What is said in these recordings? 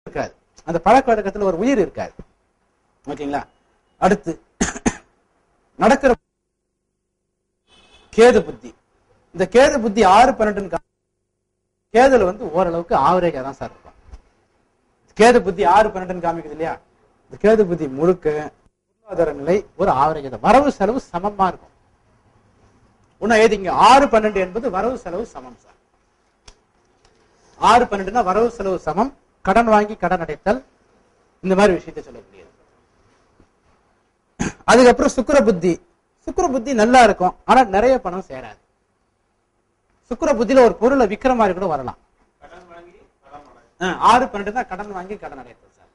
இருக்காது, அந்த பழக்க வழக்கத்துல ஒரு உயிர் இருக்காது. ஓகேங்களா? அடுத்து நடக்கிற கேது புத்தி. இந்த கேது புத்தி 6-12 கேதுல ஓரளவுக்கு ஆவரேஜா தான் சார் இருக்கும். கேது புத்தி 6-12 காமிக்குது இல்லையா? இந்த கேது புத்தி முழுக்க பொருளாதார நிலை ஒரு ஆவரேஜ் தான், வரவு செலவு சமமா இருக்கும். இன்னும் ஏதிங்க 6-12 என்பது வரவு செலவு சமம் சார். 6-12 வரவு செலவு சமம், கடன் வாங்கி கடன் அடைத்தல், இந்த மாதிரி விஷயத்தை சொல்லக்கூடியது. அதுக்கப்புறம் சுக்கிர புத்தி. சுக்கிர புத்தி நல்லா இருக்கும், ஆனா நிறைய பணம் சேராது. சுக்கிர புத்தியில ஒரு பொருளை விக்கிற மாதிரி கூட வரலாம். 6-12 தான் கடன் வாங்கி கடன் அடைத்தல் சார்.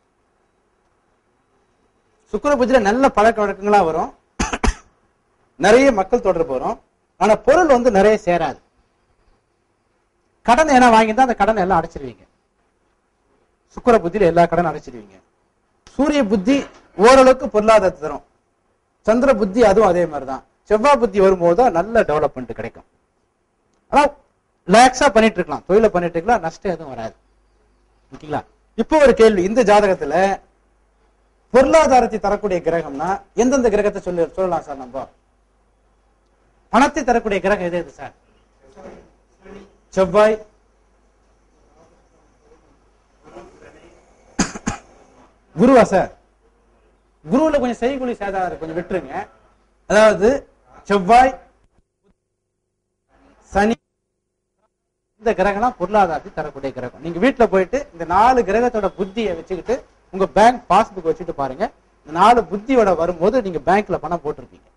சுக்கிர புத்தியில நல்ல பழக்க வழக்கங்களா வரும், நிறைய மக்கள் தொடர்பு வரும், ஆனா பொருள் நிறைய சேராது. கடன் என்ன வாங்கியிருந்தா அந்த கடன் எல்லாம் அடைச்சிருவீங்க. சுக்கிர புத்தியில எல்லா கடன் அடைச்சிருவீங்க. சூரிய புத்தி ஓரளவுக்கு பொருளாதாரத்தை தரும். சந்திர புத்தி அதுவும் அதே மாதிரிதான். செவ்வாய் புத்தி வரும்போது தான் நல்ல டெவலப்மெண்ட் கிடைக்கும். ஆனா ரிலாக்ஸா பண்ணிட்டு இருக்கலாம், தொழில பண்ணிட்டு இருக்கலாம், நஷ்டம் எதுவும் வராது. ஓகேங்களா? இப்போ ஒரு கேள்வி, இந்த ஜாதகத்துல பொருளாதாரத்தை தரக்கூடிய கிரகம்னா எந்தெந்த கிரகத்தை சொல்லலாம் சார்? நம்ம பணத்தை தரக்கூடிய கிரகம் எது சார்? செவ்வாய், குருவா சார்? குருவுல கொஞ்சம் செய்கூலி சேதாரம் கொஞ்சம் விட்டுருங்க. அதாவது செவ்வாய், சனி, இந்த கிரகம் பொருளாதாரத்தை தரக்கூடிய கிரகம். நீங்க வீட்டுல போயிட்டு இந்த 4 கிரகத்தோட புத்தியை வச்சுக்கிட்டு உங்க பேங்க் பாஸ்புக் வச்சுட்டு பாருங்க. இந்த 4 புத்தியோட வரும்போது நீங்க பேங்க்ல பணம் போட்டிருப்பீங்க.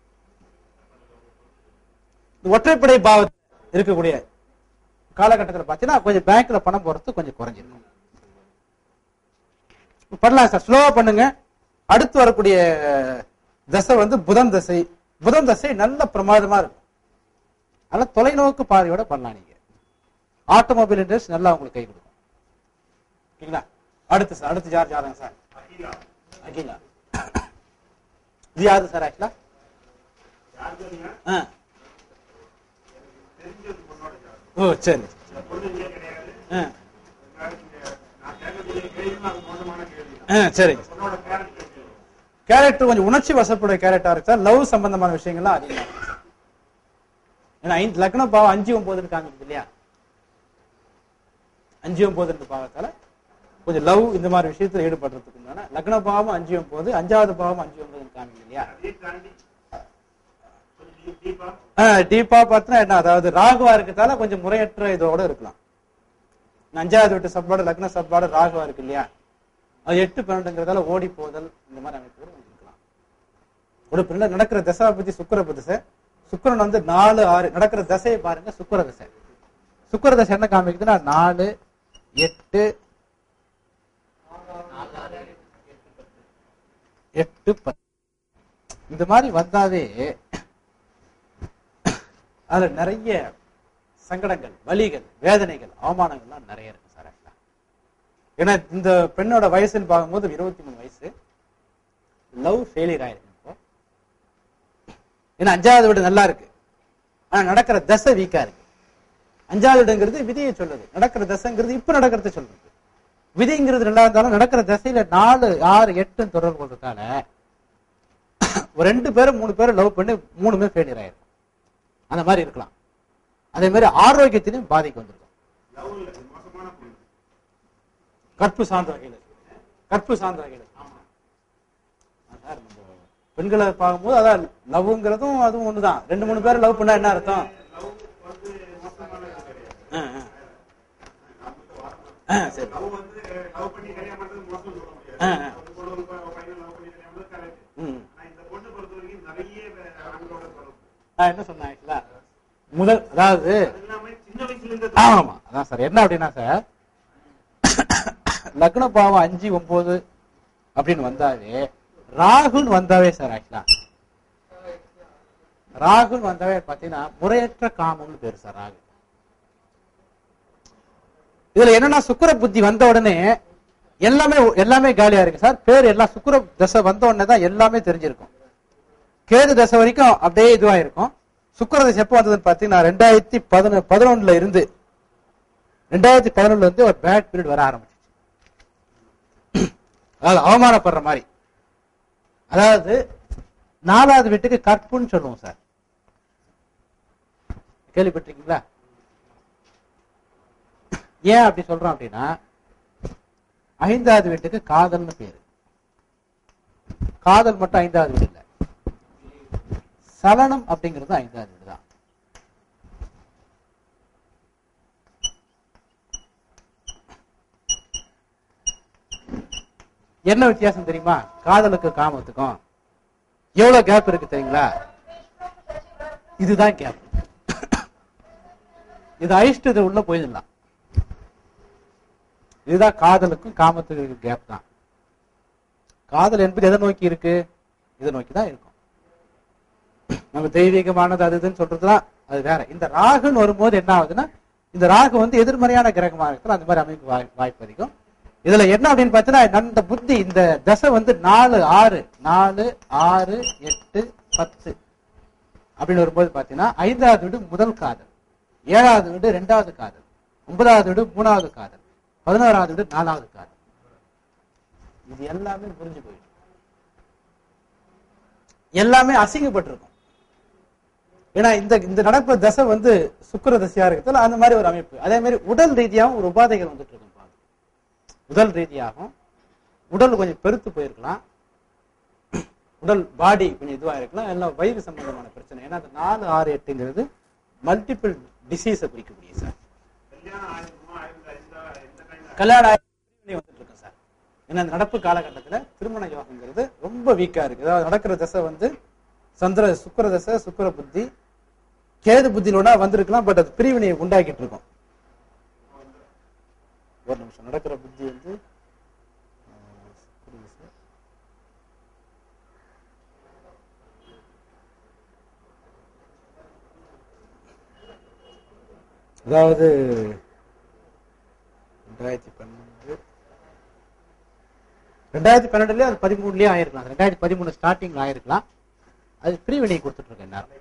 ஒற்றைப்படை பாவத்தில் இருக்கக்கூடிய காலகட்டத்தில் பாத்தீங்கன்னா கொஞ்சம் பேங்க்ல பணம் போறது கொஞ்சம் குறைஞ்சிருக்கும். பண்ணலாம் சார், ஸ்லோவா பண்ணுங்க. அடுத்து வரக்கூடிய தசை புதன் தசை. புதன் தசை நல்ல பிரமாதமா இருக்கும். அதனால தொலைநோக்கு பார்வையோட பண்ணலாம். நீங்க ஆட்டோமொபைல் இண்டஸ்ட்ரி நல்லா உங்களுக்கு கை கொடுக்கும். ஓகேங்களா? அடுத்து சார், அடுத்து யார் ஜாதகம் சார்? அகிலா. இது யாரு சார்? ஆக்சுவலா ஓ சரி. சரி, கேரக்டர் கொஞ்சம் உணர்ச்சி வசப்படைய கேரக்டரா இருக்கு சார். லவ் சம்பந்தமான விஷயங்கள்லாம் அதிகமா இருக்கு. ஏன்னா லக்ன பாவம் 5-9 காமிக்குது இல்லையா? 5-9 பாவத்தால கொஞ்சம் லவ் இந்த மாதிரி விஷயத்துல ஈடுபடுறதுக்கு லக்ன பாவம் 5-9, 5வது பாவம் 5-9 காமிக்குது இல்லையா? டீப்பா பார்த்தா என்ன, அதாவது ராகுவா இருக்கிறதால கொஞ்சம் முறையற்ற இதோட இருக்கலாம். 5வது வீட்டு சப்பாடு லக்ன சப்பாடு ராகுவா இருக்கு இல்லையா? அது 8-12ங்கிறதால ஓடி போதல் இந்த மாதிரி அமைப்புகள் இருக்கலாம். ஒரு பிள்ளை நடக்கிற தசை பத்தி சுக்கிர தசை. சுக்கிரன் 4-6 நடக்கிற தசையை பாருங்க. சுக்கிர தசை. சுக்கிர தசை என்ன காமிக்குதுன்னா 4, 8, 10 இந்த மாதிரி வந்தாவே அதுல நிறைய சங்கடங்கள், வலிகள், வேதனைகள், அவமானங்கள்லாம் நிறைய இருக்கு சார். ஏன்னா இந்த பெண்ணோட வயசுன்னு பார்க்கும்போது 23 வயசு. லவ் ஃபெயிலியர் ஆயிருக்கு. ஏன்னா 5வது வீடு நல்லா இருக்கு, ஆனா நடக்கிற தசை வீக்கா இருக்கு. 5வது வீடுங்கிறது விதியை சொல்லுது, நடக்கிற தசைங்கிறது இப்ப நடக்கிறத சொல்றது. விதிங்கிறது நல்லா இருந்தாலும் நடக்கிற தசையில 4, 6, 8 தொடர்பு கொள்றதால ஒரு 2 பேரும் 3 பேரும் லவ் பண்ணி 3மே ஃபெயிலியர் ஆயிருக்கு. அந்த மாதிரி இருக்கலாம். அதே மாதிரி ஆரோக்கியத்திலையும் பாதிக்கு வந்திருக்கும். கற்பு சார்ந்த வகையில், கற்பு சார்ந்த வகையில் பெண்களை பார்க்கும்போது அதான் லவ்ங்கிறதும் அதுவும் ஒண்ணுதான். 2-3 பேர் லவ் பண்ணா என்ன அர்த்தம்? என்ன சொன்னேன் ஆக்சுவலா முதல், அதாவது ஆமா அதான் சார். என்ன அப்படின்னா சார், லக்ன பாவம் 5, 9 அப்படின்னு வந்தாவே, ராகுன்னு வந்தாவே சார், ஆக்சுவலா ராகுன்னு வந்தாவே பாத்தீங்கன்னா முறையற்ற காமம்னு பேரு சார் ராகு. இதுல என்னன்னா சுக்கிர புத்தி வந்த உடனே எல்லாமே காலியா இருக்கு சார். பேர் எல்லாம் சுக்கிர தசை வந்த உடனே தான் எல்லாமே தெரிஞ்சிருக்கும். கேது தசை வரைக்கும் அப்படியே இதுவா இருக்கும். சுக்கிர தசை எப்போ வந்ததுன்னு பாத்தீங்கன்னா 2011 இருந்து 2011 இருந்து ஒரு பேட் பீரியட் வர ஆரம்பிச்சு. அதாவது அவமானப்படுற மாதிரி. அதாவது 4வது வீட்டுக்கு கற்புன்னு சொல்லுவோம் சார், கேள்விப்பட்டிருக்கீங்களா? ஏன் அப்படி சொல்றோம் அப்படின்னா, 5வது வீட்டுக்கு காதல்னு பேரு. காதல் மட்டும் 5வது வீடு இல்ல, சலனம் அப்படிங்கிறது 5வது வீடு தான். என்ன வித்தியாசம் தெரியுமா? காதலுக்கு காமத்துக்கும் எவ்வளவு கேப் இருக்கு தெரியுங்களா? இதுதான் கேப். இது அழிச்சிட்டு இது உள்ள போயிடலாம். இதுதான் காதலுக்கும் காமத்துக்கு கேப் தான். காதல் என்பது எதை நோக்கி இருக்கு? இதை நோக்கி தான் இருக்கும். நம்ம தெய்வீகமானது அதுன்னு சொல்றதுலாம் அது வேற. இந்த ராகுன்னு வரும்போது என்ன ஆகுதுன்னா, இந்த ராகு வந்து எதிர்மறையான கிரகமா இருக்கிற அந்த மாதிரி அமைப்பு வாய்ப்பு அதிகம். இதுல என்ன அப்படின்னு பார்த்தீங்கன்னா, அந்த புத்தி இந்த தசை வந்து 4, 6, 4, 6, 8, 10 அப்படின்னு வரும்போது பாத்தீங்கன்னா, 5வது வீடு முதல் காதல், 7வது வீடு 2வது காதல், 9வது வீடு 3வது காதல், 11வது வீடு 4வது காதல். இது எல்லாமே புரிஞ்சு போயிடும், எல்லாமே அசிங்கப்பட்டிருக்கும். ஏன்னா இந்த நடப்பு தசை வந்து சுக்கிர தசையா இருக்கிறதுல அந்த மாதிரி ஒரு அமைப்பு. அதே மாதிரி உடல் ரீதியாகவும் ஒரு உபாதைகள் வந்துட்டு இருக்கும். உடல் ரீதியாகவும் உடல் கொஞ்சம் பெருத்து போயிருக்கலாம், உடல் பாடி கொஞ்சம் இதுவா இருக்கலாம், எல்லாம் வயிறு சம்பந்தமான பிரச்சனை. ஏன்னா அந்த 4, 6, 8ங்கிறது மல்டிபிள் டிசீஸை குறிக்கக்கூடிய சார். கல்யாணம் வந்துட்டு இருக்கு சார். ஏன்னா அந்த நடப்பு காலகட்டத்துல திருமண யோகங்கிறது ரொம்ப வீக்கா இருக்கு. அதாவது நடக்கிற தசை வந்து சுக்கிர தசை, சுக்கிர புத்தி, கேது புத்தியிலோட வந்திருக்கலாம். பட் அது பிரிவினையை உண்டாக்கிட்டு இருக்கும். ஒரு நிமிஷம், நடக்கிற புத்தி வந்து அதாவது 2012 அது 13லயே ஆயிருக்கலாம், 2013 ஸ்டார்டிங்ல ஆயிருக்கலாம். அது பிரிவினை கொடுத்துட்டு இருக்கேன் நேரம்.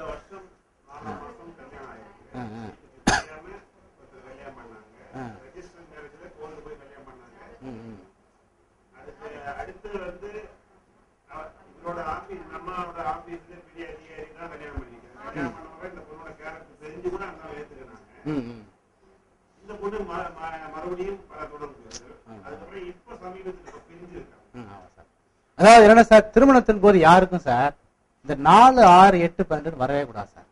அதாவது என்ன சார், திருமணத்தின் போது யாருக்கும் சார் இந்த 4, 6, 8, 12 வரவே கூடாது சார்.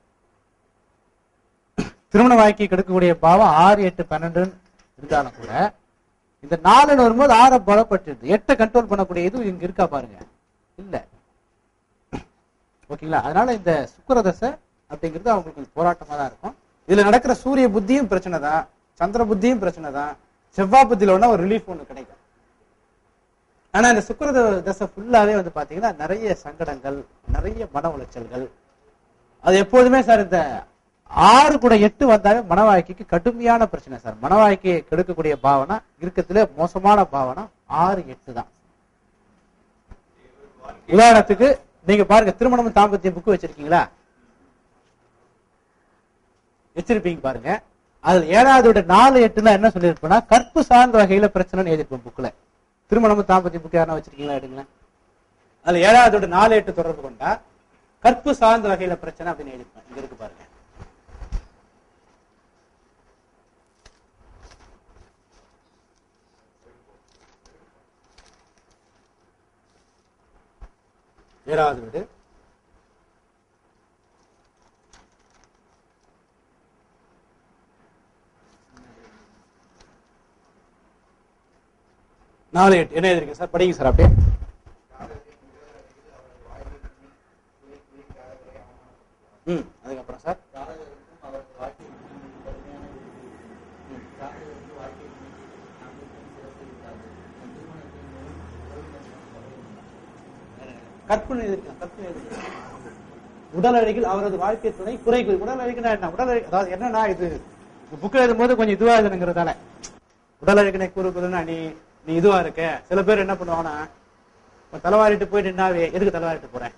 திருமண வாழ்க்கை கெடுக்கக்கூடிய பாவம் 6, 8, 12 இருந்தாலும் கூட இந்த 4 வரும்போது 6 பலப்பட்டு 8 கண்ட்ரோல் பண்ணக்கூடிய இது இங்க இருக்கா பாருங்க, இல்ல. ஓகேங்களா? அதனால இந்த சுக்கிரதசை அப்படிங்கிறது அவங்களுக்கு போராட்டமா தான் இருக்கும். இதுல நடக்கிற சூரிய புத்தியும் பிரச்சனை தான், சந்திர புத்தியும் பிரச்சனை தான், செவ்வாய் புத்தியில ஒன்னா ஒரு ரிலீஃப் ஒண்ணு கிடைக்கும். ஆனா இந்த சுக்கிர தசை ஃபுல்லாவே வந்து பாத்தீங்கன்னா நிறைய சங்கடங்கள், நிறைய மன உளைச்சல்கள். அது எப்போதுமே சார் இந்த 6 கூட 8 வந்தாவே மன வாழ்க்கைக்கு கடுமையான பிரச்சனை சார். மன வாழ்க்கையை கெடுக்கக்கூடிய பாவனா இருக்கிறதுல மோசமான பாவனா 6, 8 தான். உதாரணத்துக்கு நீங்க பாருங்க, திருமணம் தாம்பத்தியம் புக்கு வச்சிருக்கீங்களா? வச்சிருப்பீங்க பாருங்க. அதுல 7வது 4, 8 என்ன சொல்லியிருப்போம்னா, கற்பு சார்ந்த வகையில பிரச்சனை எழுதிருப்போம் புக்ல. திருமணம் தாம்பத்தியம் புக்கு யாரா வச்சிருக்கீங்களா? எடுங்களேன். அதுல 7வது 4, 8 தொடர்பு கொண்டா கற்பு சார்ந்த வகையில பிரச்சனை அப்படின்னு எழுதிருப்பேன். இங்க இருக்கு பாருங்க. ஏழாவது வீடு, நாலு 8 என்ன எழுதிருக்கு சார்? படிங்க சார் அப்படியே. அதுக்கப்புறம் சார் கற்பனை உடல் அழகில் அவரது வாழ்க்கை துணை குறைகள். உடல் அழகுனா என்ன? உடல் அழகு அதாவது என்னன்னா, இது புக் எழுதும் போது கொஞ்சம் இதுவா எழுதுங்கிறதால உடல் அழகினை கூறுவதுன்னா நீ இதுவா இருக்க. சில பேர் என்ன பண்ணுவாங்கன்னா, தலைவாரிட்டு போயிட்டு என்னாவே எதுக்கு தலைவாரிட்டு போறேன்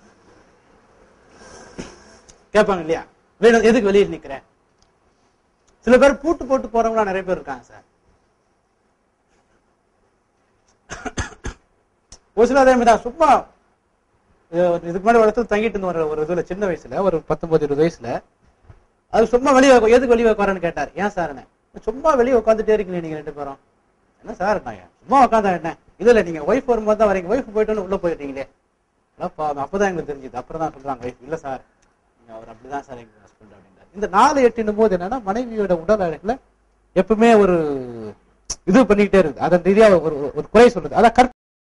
கேட்பாங்க இல்லையா? எதுக்கு வெளியே நிக்கிறேன்? சில பேர் பூட்டு போட்டு போறவங்களா நிறைய பேர் இருக்காங்க சார். ஒரு சில அதே மாதிரி சும்மா இதுக்கு முன்னாடி ஒரு இடத்துல தங்கிட்டு இருந்த ஒரு இதுல சின்ன வயசுல ஒரு 19-20 வயசுல அது சும்மா வெளியே எதுக்கு வெளியே உட்காரன்னு கேட்டார். ஏன் சார் என்ன சும்மா வெளியே உட்காந்துட்டே இருக்கீங்க நீங்க 2 பேரும்? என்ன சார் நான் சும்மா உட்காந்தா என்ன? இதுல நீங்க ஒய்ஃப் வரும்போது தான் வரீங்க, ஒய்ஃப் போயிட்டு உள்ள போயிட்டீங்களே. அப்பதான் எங்களுக்கு தெரிஞ்சுது. அப்புறம் தான் சொல்றாங்க ஒய்ஃப் இல்ல சார் அவர் அப்படிதான் சார் எங்க ஹஸ்பண்ட் அப்படின்றாரு. இந்த 4-8 போது என்னன்னா மனைவியோட உடல் அழகுல எப்பவுமே ஒரு இது பண்ணிக்கிட்டே இருக்கு. அதன் ரீதியா ஒரு குறை சொல்றது. அதான்